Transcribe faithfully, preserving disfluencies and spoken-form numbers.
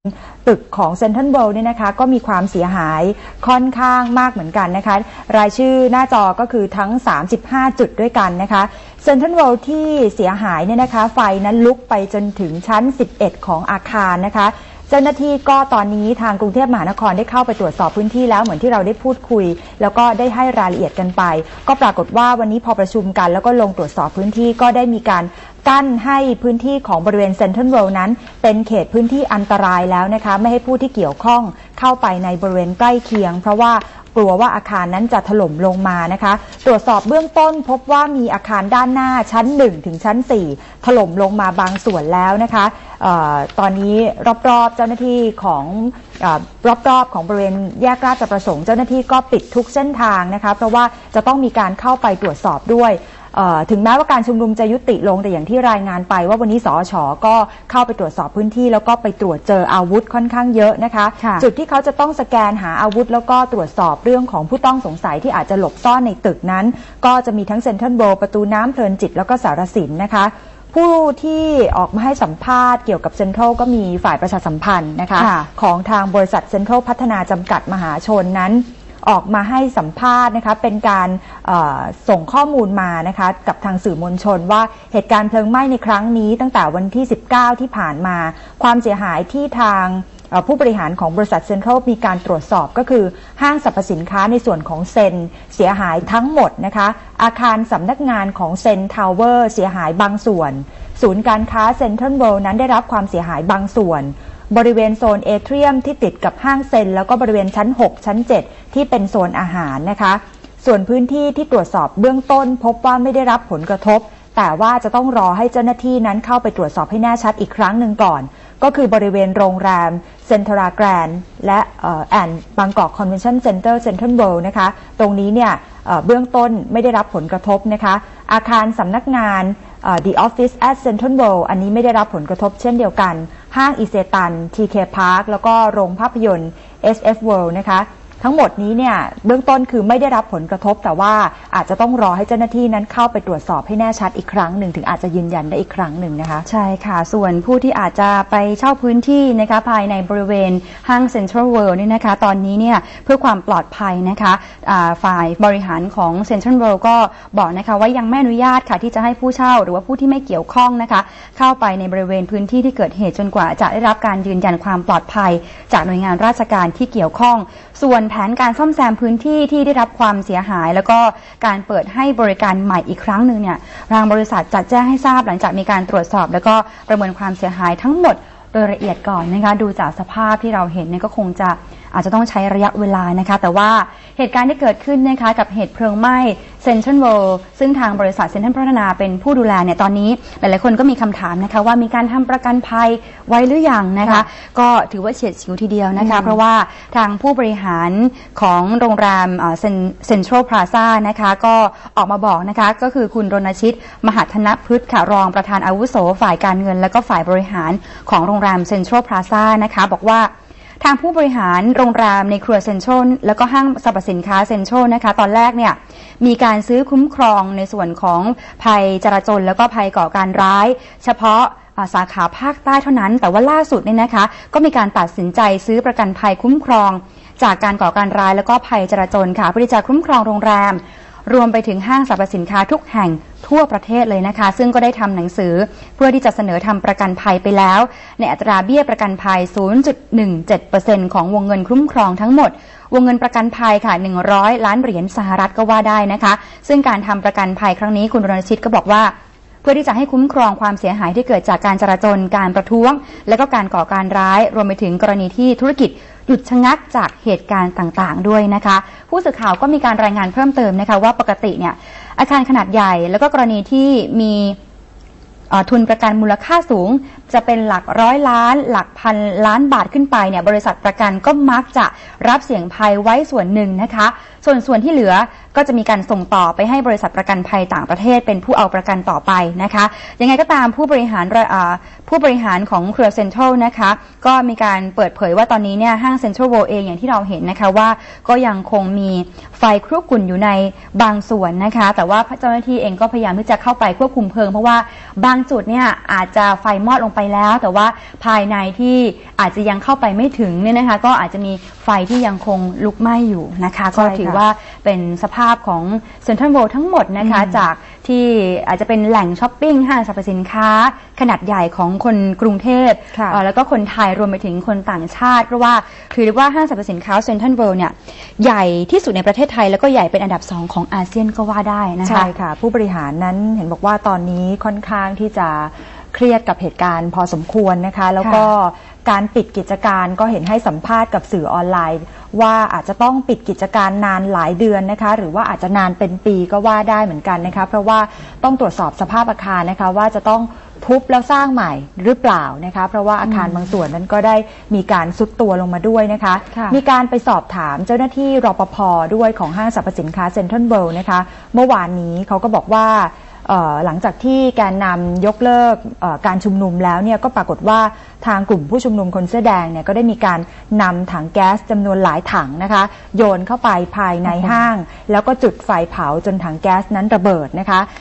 ตึกของเซ็นทรัลเวิลด์เนี่ยนะคะก็มีความเสียหายค่อนข้างมากเหมือนกันนะคะรายชื่อหน้าจอก็คือทั้งสามสิบห้าจุดด้วยกันนะคะเซ็นทรัลเวิลด์ที่เสียหายเนี่ยนะคะไฟนั้นลุกไปจนถึงชั้นสิบเอ็ดของอาคารนะคะเจ้าหน้าที่ก็ตอนนี้ทางกรุงเทพมหานครได้เข้าไปตรวจสอบพื้นที่แล้วเหมือนที่เราได้พูดคุยแล้วก็ได้ให้รายละเอียดกันไปก็ปรากฏว่าวันนี้พอประชุมกันแล้วก็ลงตรวจสอบพื้นที่ก็ได้มีการกั้นให้พื้นที่ของบริเวณเซ็นทรัลเวิลด์นั้นเป็นเขตพื้นที่อันตรายแล้วนะคะไม่ให้ผู้ที่เกี่ยวข้องเข้าไปในบริเวณใกล้เคียงเพราะว่ากลัวว่าอาคารนั้นจะถล่มลงมานะคะตรวจสอบเบื้องต้นพบว่ามีอาคารด้านหน้าชั้นหนึ่งถึงชั้นสี่ถล่มลงมาบางส่วนแล้วนะคะเอ่อตอนนี้รอบๆเจ้าหน้าที่ของรอบๆของบริเวณแยกราชประสงค์เจ้าหน้าที่ก็ปิดทุกเส้นทางนะคะเพราะว่าจะต้องมีการเข้าไปตรวจสอบด้วยถึงแม้ว่าการชุมนุมจะยุติลงแต่อย่างที่รายงานไปว่าวันนี้สอช.ก็เข้าไปตรวจสอบพื้นที่แล้วก็ไปตรวจเจออาวุธค่อนข้างเยอะนะคะจุดที่เขาจะต้องสแกนหาอาวุธแล้วก็ตรวจสอบเรื่องของผู้ต้องสงสัยที่อาจจะหลบซ่อนในตึกนั้นก็จะมีทั้งเซ็นทรัลเวิลด์ประตูน้ำเพลินจิตแล้วก็สารสินนะคะผู้ที่ออกมาให้สัมภาษณ์เกี่ยวกับเซ็นทรัลก็มีฝ่ายประชาสัมพันธ์นะคะของทางบริษัทเซ็นทรัลพัฒนาจำกัดมหาชนนั้นออกมาให้สัมภาษณ์นะคะเป็นการส่งข้อมูลมานะคะกับทางสื่อมวลชนว่าเหตุการณ์เพลิงไหม้ในครั้งนี้ตั้งแต่วันที่สิบเก้าที่ผ่านมาความเสียหายที่ทางผู้บริหารของบริษัทเซ็นทรัลมีการตรวจสอบก็คือห้างสรรพสินค้าในส่วนของเซ็นเสียหายทั้งหมดนะคะอาคารสำนักงานของเซ็นทาวเวอร์เสียหายบางส่วนศูนย์การค้าเซ็นทรัลเวิลด์นั้นได้รับความเสียหายบางส่วนบริเวณโซนเอเทรียมที่ติดกับห้างเซ็นแล้วก็บริเวณชั้นหกชั้นเจ็ดที่เป็นโซนอาหารนะคะส่วนพื้นที่ที่ตรวจสอบเบื้องต้นพบว่าไม่ได้รับผลกระทบแต่ว่าจะต้องรอให้เจ้าหน้าที่นั้นเข้าไปตรวจสอบให้แน่ชัดอีกครั้งหนึ่งก่อนก็คือบริเวณโรงแรมเซ็นทราแกรนด์และแอนด์บางกอกคอนเวนชั่นเซ็นเตอร์เซ็นทรัลเวิลด์นะคะตรงนี้เนี่ยเบื้องต้นไม่ได้รับผลกระทบนะคะอาคารสำนักงาน The Office at Central World อันนี้ไม่ได้รับผลกระทบเช่นเดียวกันห้างอิเซตัน ที เค Park แล้วก็โรงภาพยนตร์ เอส เอฟ World นะคะทั้งหมดนี้เนี่ยเบื้องต้นคือไม่ได้รับผลกระทบแต่ว่าอาจจะต้องรอให้เจ้าหน้าที่นั้นเข้าไปตรวจสอบให้แน่ชัดอีกครั้งหนึ่งถึงอาจจะยืนยันได้อีกครั้งหนึ่งนะคะใช่ค่ะส่วนผู้ที่อาจจะไปเช่าพื้นที่นะคะภายในบริเวณห้างเซ็นทรัลเวิลด์นี่นะคะตอนนี้เนี่ยเพื่อความปลอดภัยนะคะฝ่ายบริหารของเซ็นทรัลเวิลด์ก็บอกนะคะว่ายังไม่อนุญาตค่ะที่จะให้ผู้เช่าหรือว่าผู้ที่ไม่เกี่ยวข้องนะคะเข้าไปในบริเวณพื้นที่ที่เกิดเหตุจนกว่าจะได้รับการยืนยันความปลอดภัยจากหน่วยงานราชการที่เกี่ยวข้องส่วนแผนการซ่อมแซมพื้นที่ที่ได้รับความเสียหายแล้วก็การเปิดให้บริการใหม่อีกครั้งหนึ่งเนี่ยทางบริษัทจะแจ้งให้ทราบหลังจากมีการตรวจสอบแล้วก็ประเมินความเสียหายทั้งหมดโดยละเอียดก่อนนะคะดูจากสภาพที่เราเห็นเนี่ยก็คงจะอาจจะต้องใช้ระยะเวลานะคะแต่ว่าเหตุการณ์ที่เกิดขึ้นนะคะกับเหตุเพลิงไหม้เซ็นทรัลเวิลด์ซึ่งทางบริษัทเซ็นทรัลพัฒนาเป็นผู้ดูแลเนี่ยตอนนี้หลายๆคนก็มีคำถามนะคะว่ามีการทำประกันภัยไว้หรือยังนะคะก็ถือว่าเฉียดฉิวทีเดียวนะคะเพราะว่าทางผู้บริหารของโรงแรมเซ็นทรัลพลาซ่านะคะก็ออกมาบอกนะคะก็คือคุณรณชิตมหัฒนพฤกษ์ค่ะรองประธานอาวุโสฝ่ายการเงินและก็ฝ่ายบริหารของโรงแรมเซ็นทรัลพลาซ่านะคะบอกว่าทางผู้บริหารโรงแรมในเครือเซ็นทรัลแล้วก็ห้างสรรพสินค้าเซ็นทรัลนะคะตอนแรกเนี่ยมีการซื้อคุ้มครองในส่วนของภัยจราจรแล้วก็ภัยก่อการร้ายเฉพาะสาขาภาคใต้เท่านั้นแต่ว่าล่าสุดเนี่ยนะคะก็มีการตัดสินใจซื้อประกันภัยคุ้มครองจากการก่อการร้ายแล้วก็ภัยจราจรค่ะเพื่อที่จะคุ้มครองโรงแรมรวมไปถึงห้างสรรพสินค้าทุกแห่งทั่วประเทศเลยนะคะซึ่งก็ได้ทำหนังสือเพื่อที่จะเสนอทำประกันภัยไปแล้วในอัตราเบี้ยประกันภัย ศูนย์จุดหนึ่งเจ็ดเปอร์เซ็นต์ ของวงเงินคุ้มครองทั้งหมดวงเงินประกันภัยค่ะหนึ่งร้อยล้านเหรียญสหรัฐก็ว่าได้นะคะซึ่งการทำประกันภัยครั้งนี้คุณรณชิตก็บอกว่าเพื่อที่จะให้คุ้มครองความเสียหายที่เกิดจากการจราจรการประท้วงและก็การก่อการร้ายรวมไปถึงกรณีที่ธุรกิจหยุดชะงักจากเหตุการณ์ต่างๆด้วยนะคะผู้สื่อข่าวก็มีการรายงานเพิ่มเติมนะคะว่าปกติเนี่ยอาคารขนาดใหญ่แล้วก็กรณีที่มีทุนประกันมูลค่าสูงจะเป็นหลักร้อยล้านหลักพันล้านบาทขึ้นไปเนี่ยบริษัทประกันก็มักจะรับเสี่ยงภัยไว้ส่วนหนึ่งนะคะส่วนส่วนที่เหลือก็จะมีการส่งต่อไปให้บริษัทประกันภัยต่างประเทศเป็นผู้เอาประกันต่อไปนะคะยังไงก็ตามผู้บริหารผู้บริหารของเครือเซ็นทรัลนะคะก็มีการเปิดเผยว่าตอนนี้เนี่ยห้างเซ็นทรัลเวิลด์เองอย่างที่เราเห็นนะคะว่าก็ยังคงมีไฟครุกรุ่นอยู่ในบางส่วนนะคะแต่ว่าเจ้าหน้าที่เองก็พยายามที่จะเข้าไปควบคุมเพลิงเพราะว่าบางจุดเนี่ยอาจจะไฟมอดลงไปแล้วแต่ว่าภายในที่อาจจะยังเข้าไปไม่ถึงเนี่ยนะคะก็อาจจะมีไฟที่ยังคงลุกไหม้อยู่นะคะก็ถือว่าเป็นสภาพของเซ็นทรัลเวิลด์ทั้งหมดนะคะจากที่อาจจะเป็นแหล่งช้อปปิ้งห้างสรรพสินค้าขนาดใหญ่ของคนกรุงเทพแล้วก็คนไทยรวมไปถึงคนต่างชาติเพราะว่าถือว่าห้างสรรพสินค้าเซ็นทรัลเวิลด์เนี่ยใหญ่ที่สุดในประเทศไทยแล้วก็ใหญ่เป็นอันดับสองของอาเซียนก็ว่าได้นะคะใช่ค่ะผู้บริหารนั้นเห็นบอกว่าตอนนี้ค่อนข้างที่จะเครียดกับเหตุการณ์พอสมควรนะคะแล้วก็การปิดกิจการก็เห็นให้สัมภาษณ์กับสื่อออนไลน์ว่าอาจจะต้องปิดกิจการนานหลายเดือนนะคะหรือว่าอาจจะนานเป็นปีก็ว่าได้เหมือนกันนะคะเพราะว่าต้องตรวจสอบสภาพอาคารนะคะว่าจะต้องทุบแล้วสร้างใหม่หรือเปล่านะคะเพราะว่าอาคารบางส่วนนั้นก็ได้มีการทรุดตัวลงมาด้วยนะคะมีการไปสอบถามเจ้าหน้าที่รปภ.ด้วยของห้างสรรพสินค้าเซ็นทรัลเวิลด์นะคะเมื่อวานนี้เขาก็บอกว่าหลังจากที่แกนนำยกเลิกการชุมนุมแล้วเนี่ยก็ปรากฏว่าทางกลุ่มผู้ชุมนุมคนเสื้อแดงเนี่ยก็ได้มีการนำถังแก๊สจำนวนหลายถังนะคะโยนเข้าไปภายในห้างแล้วก็จุดไฟเผาจนถังแก๊สนั้นระเบิดนะคะ